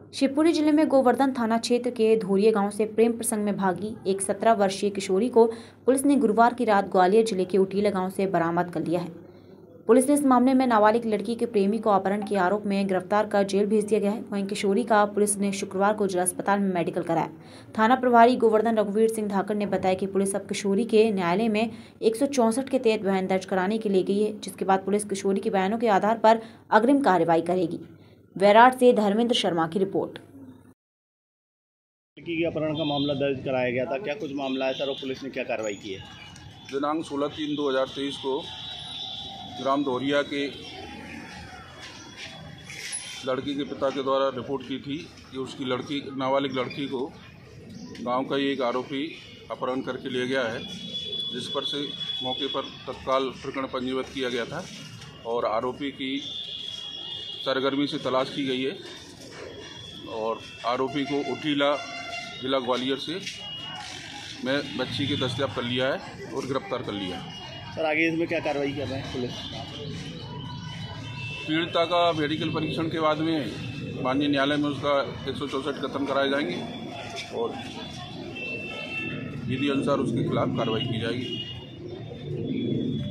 शिवपुरी जिले में गोवर्धन थाना क्षेत्र के धोरिया गांव से प्रेम प्रसंग में भागी एक 17 वर्षीय किशोरी को पुलिस ने गुरुवार की रात ग्वालियर जिले के उटीला गांव से बरामद कर लिया है। पुलिस ने इस मामले में नाबालिग लड़की के प्रेमी को अपहरण के आरोप में गिरफ्तार कर जेल भेज दिया गया है। वहीं किशोरी का पुलिस ने शुक्रवार को जिला अस्पताल में मेडिकल कराया। थाना प्रभारी गोवर्धन रघुवीर सिंह धाकड़ ने बताया कि पुलिस अब किशोरी के न्यायालय में 164 के तहत बयान दर्ज कराने के लिए गई है, जिसके बाद पुलिस किशोरी के बयानों के आधार पर अग्रिम कार्रवाई करेगी। वैराट से धर्मेंद्र शर्मा की रिपोर्ट। लड़की के अपहरण का मामला दर्ज कराया गया था, क्या कुछ मामला है सर और पुलिस ने क्या कार्रवाई की है? दिनांक 16/3/2023 को ग्राम धोरिया के लड़की के पिता के द्वारा रिपोर्ट की थी कि उसकी नाबालिग लड़की को गांव का ही एक आरोपी अपहरण करके ले गया है, जिस पर से मौके पर तत्काल प्रकरण पंजीबद्ध किया गया था और आरोपी की सरगर्मी से तलाश की गई है और आरोपी को उटीला जिला ग्वालियर से मैं बच्ची के दस्तयाब कर लिया है और गिरफ्तार कर लिया है। सर आगे इसमें क्या कार्रवाई कर रहे हैं पुलिस? पीड़िता का मेडिकल परीक्षण के बाद में माननीय न्यायालय में उसका 164 कथन कराए जाएंगे और विधि अनुसार उसके खिलाफ कार्रवाई की जाएगी।